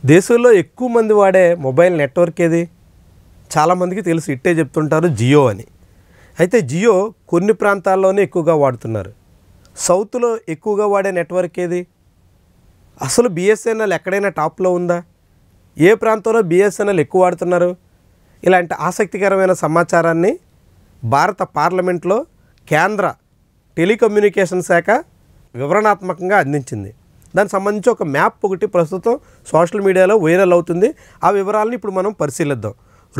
దేశంలో ఎక్కువ మంది వాడే మొబైల్ నెట్వర్క్ ఏది? చాలామందికి తెలుసు, ఇట్టే చెప్తుంటారు జియో అని. అయితే జియో కొన్ని ప్రాంతాల్లోనే ఎక్కువగా వాడుతున్నారు. సౌత్లో ఎక్కువగా వాడే నెట్వర్క్ ఏది? అసలు బిఎస్ఎన్ఎల్ ఎక్కడైనా టాప్లో ఉందా? ఏ ప్రాంతంలో బిఎస్ఎన్ఎల్ ఎక్కువ వాడుతున్నారు? ఇలాంటి ఆసక్తికరమైన సమాచారాన్ని భారత పార్లమెంట్లో కేంద్ర టెలికమ్యూనికేషన్ శాఖ వివరణాత్మకంగా అందించింది. దానికి సంబంధించి ఒక మ్యాప్ ఒకటి ప్రస్తుతం సోషల్ మీడియాలో వైరల్ అవుతుంది. ఆ వివరాలను ఇప్పుడు మనం పరిశీలిద్దాం.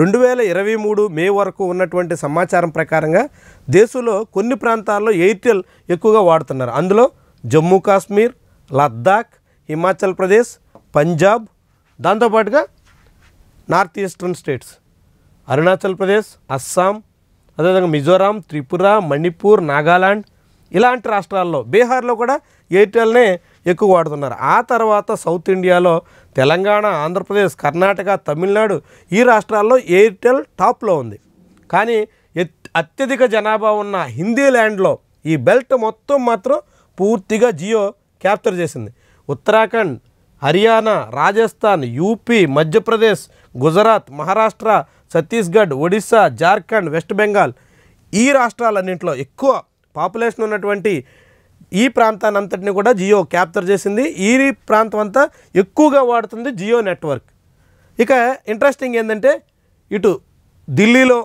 2023 మే వరకు ఉన్నటువంటి సమాచారం ప్రకారంగా దేశంలో కొన్ని ప్రాంతాల్లో ఎయిర్టెల్ ఎక్కువగా వాడుతున్నారు. అందులో జమ్మూ కాశ్మీర్, లద్దాఖ్, హిమాచల్ ప్రదేశ్, పంజాబ్, దాంతోపాటుగా north eastern states Arunachal Pradesh, Assam, అదేవిధంగా మిజోరాం, త్రిపుర, మణిపూర్, నాగాలాండ్ ఇలాంటి రాష్ట్రాల్లో, బీహార్లో కూడా ఎయిర్టెల్నే ఎక్కువ వాడుతున్నారు. ఆ తర్వాత సౌత్ ఇండియాలో తెలంగాణ, ఆంధ్రప్రదేశ్, కర్ణాటక, తమిళనాడు ఈ రాష్ట్రాల్లో ఎయిర్టెల్ టాప్లో ఉంది. కానీ అత్యధిక జనాభా ఉన్న హిందీ ల్యాండ్లో ఈ బెల్ట్ మొత్తం మాత్రం పూర్తిగా జియో క్యాప్చర్ చేసింది. ఉత్తరాఖండ్, హర్యానా, రాజస్థాన్, యూపీ, మధ్యప్రదేశ్, గుజరాత్, మహారాష్ట్ర, ఛత్తీస్గఢ్, ఒడిస్సా, జార్ఖండ్, వెస్ట్ బెంగాల్ ఈ రాష్ట్రాలన్నింటిలో ఎక్కువ పాపులేషన్ ఉన్నటువంటి ఈ ప్రాంతాన్ని అంతటిని కూడా జియో క్యాప్చర్ చేసింది. ఈ ప్రాంతం అంతా ఎక్కువగా వాడుతుంది జియో నెట్వర్క్. ఇక ఇంట్రెస్టింగ్ ఏంటంటే ఇటు ఢిల్లీలో,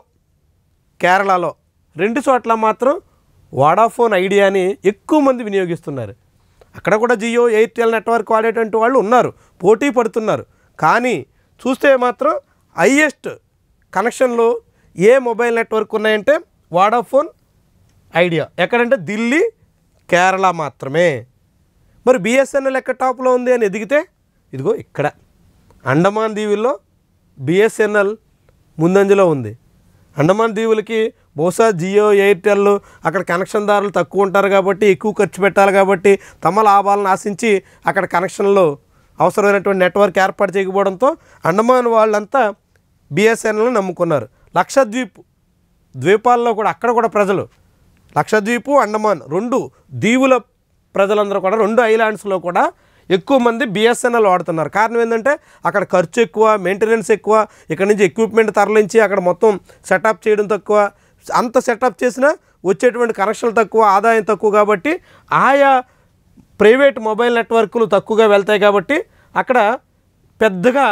కేరళలో రెండు చోట్ల మాత్రం వోడాఫోన్ ఐడియాని ఎక్కువ మంది వినియోగిస్తున్నారు. అక్కడ కూడా జియో, ఎయిర్టెల్ నెట్వర్క్ వాడేటువంటి వాళ్ళు ఉన్నారు, పోటీ పడుతున్నారు. కానీ చూస్తే మాత్రం హైయెస్ట్ కనెక్షన్లు ఏ మొబైల్ నెట్వర్క్ ఉన్నాయంటే వోడాఫోన్ ఐడియా. ఎక్కడంటే ఢిల్లీ, కేరళ మాత్రమే. మరి బిఎస్ఎన్ఎల్ ఎక్కడ టాప్లో ఉంది అని ఎదిగితే ఇదిగో ఇక్కడ అండమాన్ దీవుల్లో బిఎస్ఎన్ఎల్ ముందంజలో ఉంది. అండమాన్ దీవులకి బహుశా జియో, ఎయిర్టెల్ అక్కడ కనెక్షన్దారులు తక్కువ ఉంటారు కాబట్టి, ఎక్కువ ఖర్చు పెట్టాలి కాబట్టి తమ లాభాలను ఆశించి అక్కడ కనెక్షన్లు అవసరమైనటువంటి నెట్వర్క్ ఏర్పాటు చేయకపోవడంతో అండమాన్ వాళ్ళంతా బిఎస్ఎన్ఎల్ని నమ్ముకున్నారు. లక్షద్వీప్ ద్వీపాల్లో కూడా అక్కడ కూడా ప్రజలు, లక్షద్వీపు, అండమాన్ రెండు దీవుల ప్రజలందరూ కూడా, రెండు ఐలాండ్స్లో కూడా ఎక్కువ మంది బిఎస్ఎన్ఎల్ వాడుతున్నారు. కారణం ఏంటంటే అక్కడ ఖర్చు ఎక్కువ, మెయింటెనెన్స్ ఎక్కువ, ఇక్కడ నుంచి ఎక్విప్మెంట్ తరలించి అక్కడ మొత్తం సెటప్ చేయడం తక్కువ, అంత సెటప్ చేసినా వచ్చేటువంటి కనెక్షన్లు తక్కువ, ఆదాయం తక్కువ. కాబట్టి ఆయా ప్రైవేట్ మొబైల్ నెట్వర్క్లు తక్కువగా వెళ్తాయి. కాబట్టి అక్కడ పెద్దగా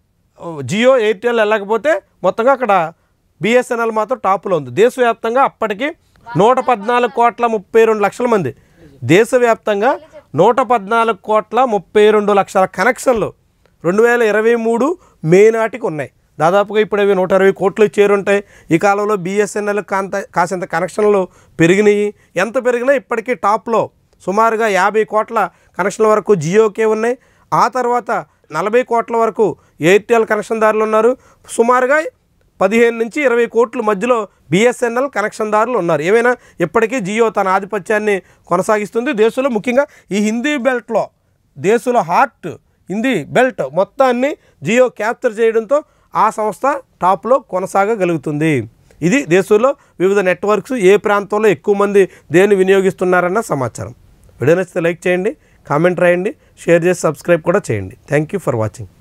జియో, ఎయిర్టెల్ వెళ్ళకపోతే మొత్తంగా అక్కడ బిఎస్ఎన్ఎల్ మాత్రం టాప్లో ఉంది. దేశవ్యాప్తంగా అప్పటికి 114,32,00,000 మంది, దేశవ్యాప్తంగా 114,32,00,000 కనెక్షన్లు 2023 మే నాటికి ఉన్నాయి. దాదాపుగా ఇప్పుడు అవి 120 కోట్లు చేరుంటాయి. ఈ కాలంలో బిఎస్ఎన్ఎల్ కాసింత కనెక్షన్లు పెరిగినాయి. ఎంత పెరిగినా ఇప్పటికీ టాప్లో సుమారుగా 50 కోట్ల కనెక్షన్ల వరకు జియోకే ఉన్నాయి. ఆ తర్వాత 40 కోట్ల వరకు ఎయిర్టెల్ కనెక్షన్దారులు ఉన్నారు. సుమారుగా 15 నుంచి 20 కోట్ల మధ్యలో బిఎస్ఎన్ఎల్ కనెక్షన్దారులు ఉన్నారు. ఏమైనా ఇప్పటికీ జియో తన ఆధిపత్యాన్ని కొనసాగిస్తుంది. దేశంలో ముఖ్యంగా ఈ హిందీ బెల్ట్లో, దేశంలో హార్ట్ హిందీ బెల్ట్ మొత్తాన్ని జియో క్యాప్చర్ చేయడంతో ఆ సంస్థ టాప్లో కొనసాగగలుగుతుంది. ఇది దేశంలో వివిధ నెట్వర్క్స్ ఏ ప్రాంతంలో ఎక్కువ మంది దేన్ని వినియోగిస్తున్నారన్న సమాచారం. వీడియో నచ్చితే లైక్ చేయండి, కామెంట్ రాయండి, షేర్ చేసి సబ్స్క్రైబ్ కూడా చేయండి. Thank you for watching.